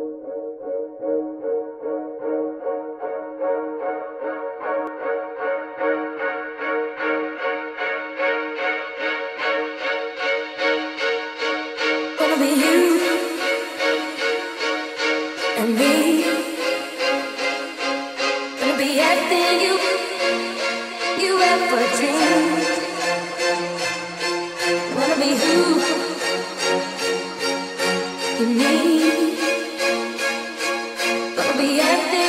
Gonna be you and me. Gonna be everything you ever dreamed. Wanna be who you need. Gonna be everything